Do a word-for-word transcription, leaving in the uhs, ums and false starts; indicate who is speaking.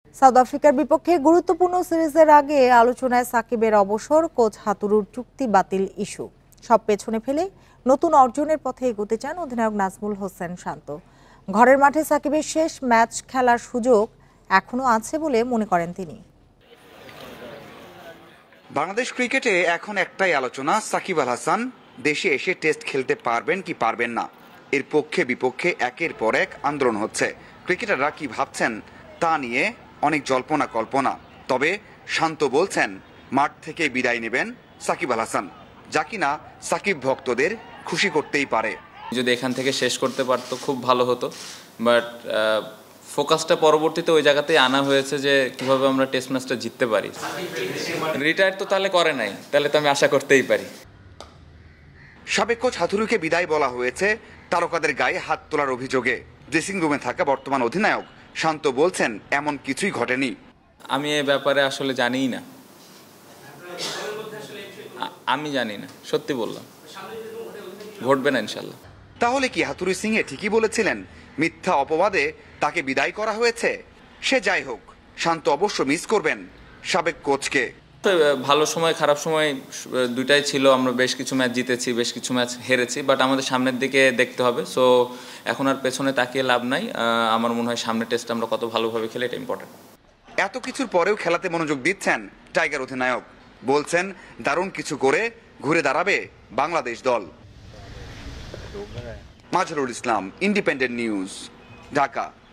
Speaker 1: South আফ্রিকার বিপক্ষে গুরুত্বপূর্ণ সিরিজের আগে আলোচনায় সাকিবের অবসর, কোচ হাতুরুর চুক্তি বাতিল ইস্যু সব পেছনে ফেলে নতুন অর্জনের পথে এগোতে চান অধিনায়ক নাজমুল হোসেন শান্ত। ঘরের মাঠে সাকিবের শেষ ম্যাচ খেলার সুযোগ এখনো আছে বলে মনে করেন তিনি।
Speaker 2: বাংলাদেশ ক্রিকেটে এখন একটাই আলোচনা, সাকিব আল হাসান দেশে এসে টেস্ট খেলতে পারবেন কি পারবেন না। এর পক্ষে বিপক্ষে একের পর এক আন্দোলন হচ্ছে। ক্রিকেটাররা কি ভাবছেন তা নিয়ে অনেক জল্পনা কল্পনা। তবে শান্ত বলছেন মাঠ থেকে বিদায় নেবেন সাকিব আল হাসান, যা কিনা সাকিব ভক্তদের খুশি করতেই পারে।
Speaker 3: যদি এখান থেকে শেষ করতে পারতো খুব ভালো হতো, বাট ফোকাসটা পরবর্তীতে ওই জায়গাতেই আনা হয়েছে যে কিভাবে আমরা টেস্ট ম্যাচটা জিততে পারি। রিটায়ার তো তাহলে করে নাই, তাহলে তো আমি আশা করতেই পারি।
Speaker 2: সাবেক কোচ হাথুরুকে বিদায় বলা হয়েছে তারকাদের গায়ে হাত তোলার অভিযোগে। ড্রেসিং রুমে থাকা বর্তমান অধিনায়ক শান্ত বলছেন এমন কিছুই ঘটেনি।
Speaker 3: আমি এ ব্যাপারে আসলে জানিই না, আমি জানি না, সত্যি বললাম, ঘটবে না ইনশাল্লাহ।
Speaker 2: তাহলে কি হাথুরুসিংহে ঠিকই বলেছিলেন, মিথ্যা অপবাদে তাকে বিদায় করা হয়েছে? সে যাই হোক, শান্ত অবশ্য মিস করবেন সাবেক কোচকে।
Speaker 3: ভালো সময় খারাপ সময় দুইটাই ছিল, আমরা বেশ কিছু ম্যাচ জিতেছি, বেশ কিছু ম্যাচ হেরেছি, বাট আমাদের সামনের দিকে দেখতে হবে। সো এখন আর পেছনে তাকিয়ে লাভ নাই। আমার মনে হয় সামনের টেস্ট আমরা কত ভালোভাবে খেলে এটা ইম্পর্টেন্ট।
Speaker 2: এত কিছুর পরেও খেলাতে মনোযোগ দিচ্ছেন টাইগার অধিনায়ক, বলছেন দারুণ কিছু করে ঘুরে দাঁড়াবে বাংলাদেশ দল। Mazharul Islam, Independent News, Dhaka.